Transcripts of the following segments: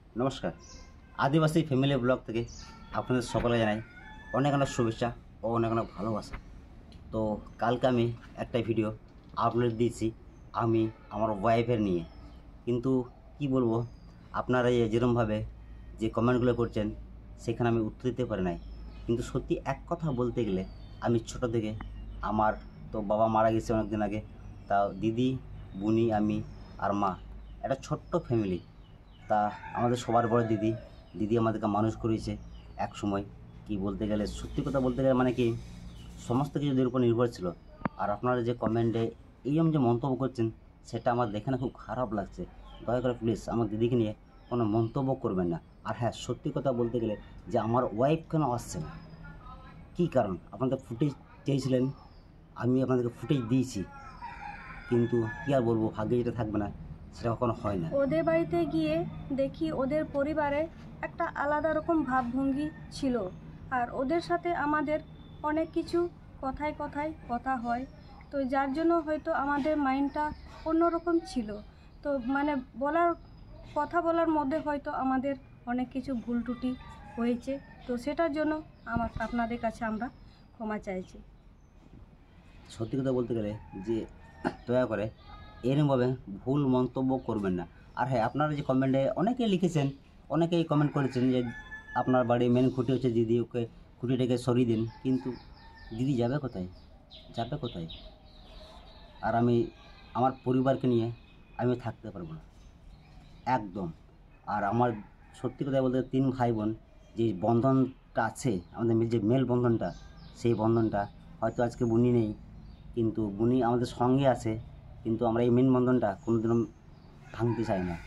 নমস্কার, আদিবাসী family blog থেকে আপনাদের সকলে জানাই অনেক অনেক শুভেচ্ছা ও অনেক অনেক ভালোবাসা। তো কালকে আমি একটা ভিডিও আপলোড দিয়েছি আমি আমার ওয়াইফের নিয়ে, কিন্তু কি বলবো, আপনারা যেরকমভাবে যে কমেন্টগুলো করছেন সেখানে আমি উত্তর দিতে পারি নাই। কিন্তু সত্যি এক কথা বলতে গেলে আমি ছোট থেকে আমার তো বাবা মারা গেছে অনেক দিন আগে, তাও দিদি, বুনি, আমি আর মা, একটা ছোট্ট ফ্যামিলি। তা আমাদের সবার বড় দিদি, দিদি আমাদেরকে মানুষ করেছে এক সময়। কি বলতে গেলে, সত্যি কথা বলতে গেলে মানে কি, সমস্ত কিছু ওদের উপর নির্ভর ছিল। আর আপনারা যে কমেন্টে এইরকম যে মন্তব্য করছেন সেটা আমার দেখে না খুব খারাপ লাগছে। দয়া করে প্লিজ আমার দিদিকে নিয়ে কোনো মন্তব্য করবেন না। আর হ্যাঁ, সত্যি কথা বলতে গেলে যে আমার ওয়াইফ কেন আসছে না, কী কারণ, আপনাদের ফুটেজ চেয়েছিলেন, আমি আপনাদেরকে ফুটেজ দিয়েছি, কিন্তু কী আর বলবো, ভাগ্যে যেটা থাকবে না সেটা কখনো হয় না। ওদের বাড়িতে গিয়ে দেখি ওদের পরিবারে একটা আলাদা রকম ভাবভঙ্গি ছিল, আর ওদের সাথে আমাদের অনেক কিছু কথায় কথায় কথা হয়। তো যার জন্য হয়তো আমাদের মাইন্ডটা অন্যরকম ছিল। তো মানে কথা বলার মধ্যে হয়তো আমাদের অনেক কিছু ভুল ত্রুটি হয়েছে। তো সেটার জন্য আপনাদের কাছে আমরা ক্ষমা চাইছি। সত্যি কথা বলতে গেলে যে দয়া করে এরকমভাবে ভুল মন্তব্য করবেন না। আর হ্যাঁ, আপনারা যে কমেন্টে অনেকেই লিখেছেন, অনেকেই কমেন্ট করেছেন যে আপনার বাড়ি মেন খুঁটি হচ্ছে দিদি, ওকে খুঁটিটাকে সরিয়ে দিন, কিন্তু দিদি যাবে কোথায়, যাবে কোথায়? আর আমি আমার পরিবারকে নিয়ে আমি থাকতে পারবো না একদম। আর আমার সত্যি কথা বলতে 3 ভাই বোন, যে বন্ধনটা আছে আমাদের যে মেল বন্ধনটা, সেই বন্ধনটা হয়তো আজকে বুনি নেই, কিন্তু বুনি আমাদের সঙ্গে আছে, কিন্তু আমরা এই মেন বন্ধনটা কোনোদিনও ভাঙতে চাই না।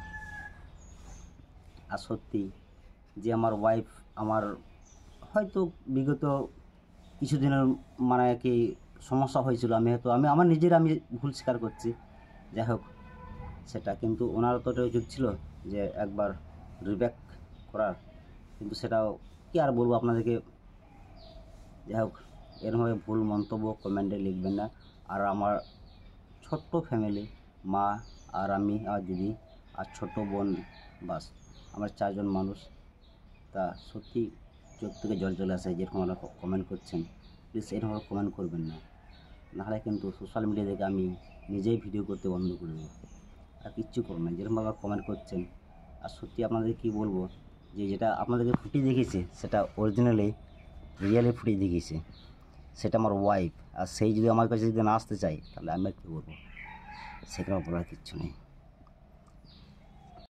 আর সত্যি যে আমার ওয়াইফ, আমার হয়তো বিগত কিছুদিনের মানে কি সমস্যা হয়েছিল, আমি আমার নিজের আমি ভুল স্বীকার করছি, যাই হোক সেটা, কিন্তু ওনারও তো উচিত ছিল যে একবার রিব্যাক করার, কিন্তু সেটাও কি আর বলবো আপনাদেরকে। যাই হোক, এরকমভাবে ভুল মন্তব্য কমেন্টে লিখবেন না। আর আমার ছোট্ট ফ্যামিলি, মা আর আমি আর দিদি আর ছোট বোন, বাস আমরা 4 জন মানুষ। তা সত্যি চোখ থেকে জল চলে আসে যেরকম আপনারা কমেন্ট করছেন। প্লিজ এরকমভাবে কমেন্ট করবেন না, নাহলে কিন্তু সোশ্যাল মিডিয়া থেকে আমি নিজেই ভিডিও করতে বন্ধ করে দেবো। আর কিচ্ছু করবো না, যেরকমভাবে কমেন্ট করছেন। আর সত্যি আপনাদের কি বলবো, যে যেটা আপনাদেরকে ফুটিয়ে দেখিয়েছে সেটা অরিজিনালি রিয়েলি ফুটিয়ে দেখিয়েছে, সেটা আমার ওয়াইফ। আর সেই যদি আমার কাছে যদি না আসতে চাই তাহলে আমি আর কী করবো, সেখানে বলার কিচ্ছু নেই।